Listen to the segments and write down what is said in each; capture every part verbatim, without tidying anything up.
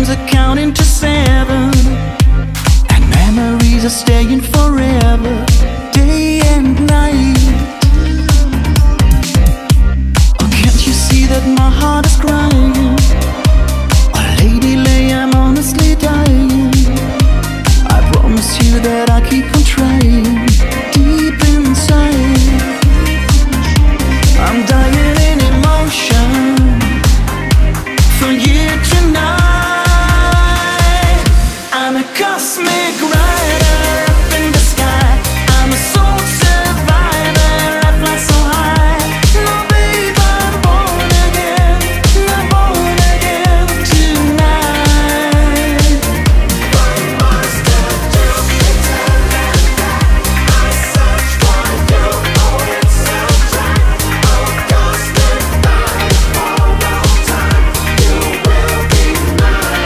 are counting to seven, and memories are staying forever, day and night. Oh, can't you see that my heart is crying? Oh, lady, lay, I'm honestly dying. I promise you that I'll keep on trying. Deep inside, I'm dying in emotion for you tonight. I'm a cosmic rider up in the sky. I'm a soul survivor, I fly so high. No, babe, I'm born again, I'm born again tonight. One more step to pretend that I search for you, oh, it's so dry. Oh, cosmic rider for all time, you will be mine.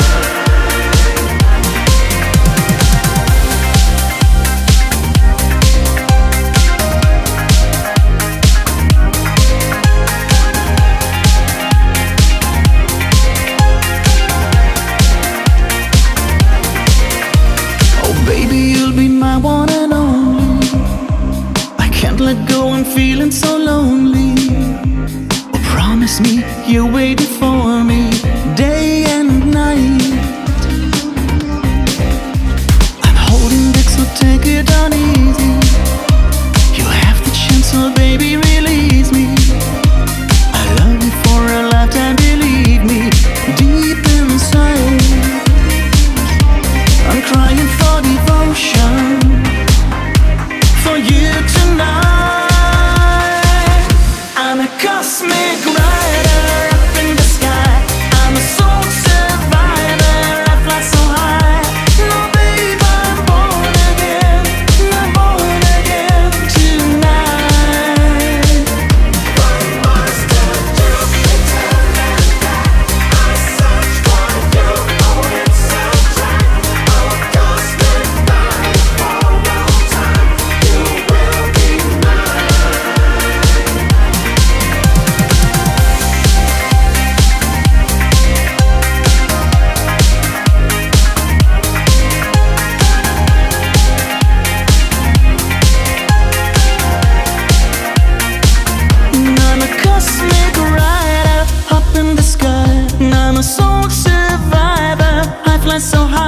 Oh baby, you'll be my one and only. I can't let go, I'm feeling so lonely. Oh, promise me you're waiting for me day and night. I'm holding back, so take it on easy. You have the chance, so baby, release me. I love you for a lifetime, believe me. Deep inside, I'm crying for devotion for you tonight. I'm a cosmic rider up in the sky. I'm a soul survivor, I fly so high. No, babe, I'm born again, I'm born again tonight. One more step to pretend that I search for you, oh, it's so dry. Oh, cosmic rider for all time, you will be mine. I'm a cosmic rider up in the sky. I'm a soul survivor, I fly so high.